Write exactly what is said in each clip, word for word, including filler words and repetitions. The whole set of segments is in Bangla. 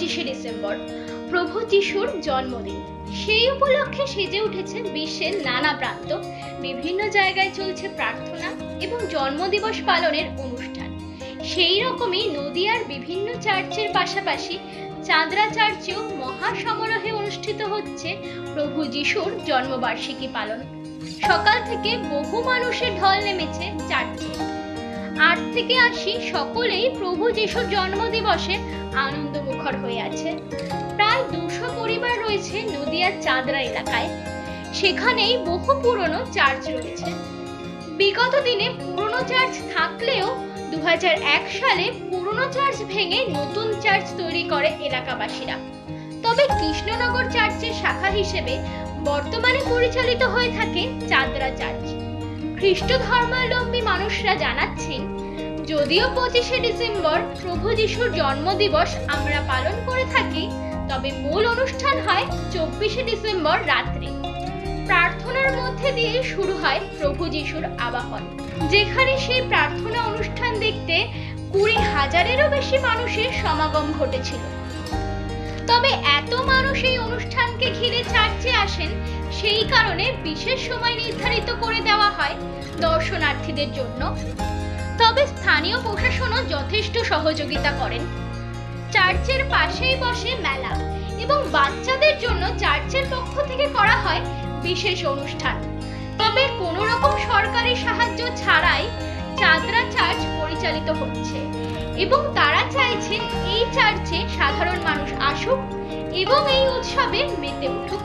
পঁচিশে ডিসেম্বর প্রভু যিশুর জন্মদিন। সেই উপলক্ষে সেজে উঠেছে বিশ্বের নানা প্রান্ত। বিভিন্ন জায়গায় চলছে প্রার্থনা এবং জন্মদিবস পালনের অনুষ্ঠান। সেই রকমই নদিয়ার বিভিন্ন চার্চের পাশাপাশি চাঁদরা চার্চেও মহা সমারোহে অনুষ্ঠিত হচ্ছে প্রভু যিশুর জন্মবার্ষিকী পালন। সকাল থেকে বহু মানুষের ঢল নেমেছে চার্চে। আট থেকে আশি সকলেই প্রভু যিশুর জন্মদিবসে আনন্দমুখর হয়ে আছে। প্রায় দুশো পরিবার রয়েছে নদিয়ার চাঁদরা এলাকায়। সেখানেই বহু পুরনো চার্চ রয়েছে। বিগত দিনে পুরনো চার্চ থাকলেও দু হাজার এক সালে পুরনো চার্চ ভেঙে নতুন চার্চ তৈরি করে এলাকাবাসীরা। তবে কৃষ্ণনগর চার্চের শাখা হিসেবে বর্তমানে পরিচালিত হয়ে থাকে চাঁদরা চার্চ। খ্রিস্ট ধর্মাবলম্বী মানুষরা জানাচ্ছেন, যদিও পঁচিশে ডিসেম্বর প্রভু যিশুর জন্মদিবস আমরা পালন করে থাকি, তবে মূল অনুষ্ঠান হয় চব্বিশে ডিসেম্বর রাত্রে। প্রার্থনার মধ্যে দিয়ে শুরু হয় প্রভু যিশুর আবাহন, যেখানে সেই প্রার্থনা অনুষ্ঠান দেখতে কুড়ি হাজারেরও বেশি মানুষের সমাগম ঘটেছিল। তবে এত মানুষ এই অনুষ্ঠানকে ঘিরে চার্চে আসেন, সেই কারণে বিশেষ সময় নির্ধারিত করে দেওয়া হয় দর্শনার্থীদের জন্য। তবে স্থানীয় প্রশাসনও যথেষ্ট সহযোগিতা করেন। চার্চের পাশেই বসে মেলা এবং বাচ্চাদের জন্য চার্চের পক্ষ থেকে করা হয় বিশেষ অনুষ্ঠান। তবে কোনো রকম সরকারি সাহায্য ছাড়াই চাঁদরা চার্চ পরিচালিত হচ্ছে এবং তারা চাইছেন এই চার্চে সাধারণ মানুষ আসুক এবং এই উৎসবে মেতে উঠুক।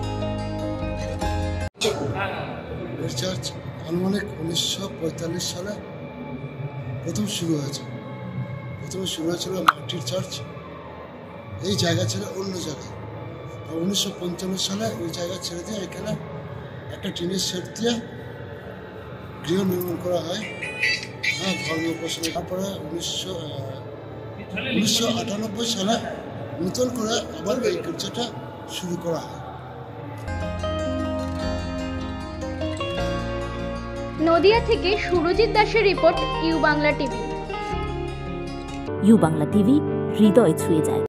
চার্চ আনুমানিক উনিশশো পঁয়তাল্লিশ সালে প্রথম শুরু হয়েছে। প্রথমে শুরু হয়েছিল মাটির চার্চ। এই জায়গা ছিল অন্য জায়গায়। উনিশশো পঞ্চান্ন সালে ওই জায়গা ছেড়ে দিয়ে এখানে একটা টিনের শেড দিয়ে গৃহ নির্মাণ করা হয়, হ্যাঁ, ধর্ম উপাসনা। তারপরে উনিশশো উনিশশো আটানব্বই সালে নতুন করে আবার এই গির্জাটা শুরু করা হয়। নদিয়া থেকে সুরজিৎ দাসের report, U Bangla TV. U Bangla TV হৃদয় ছুঁয়ে যায়।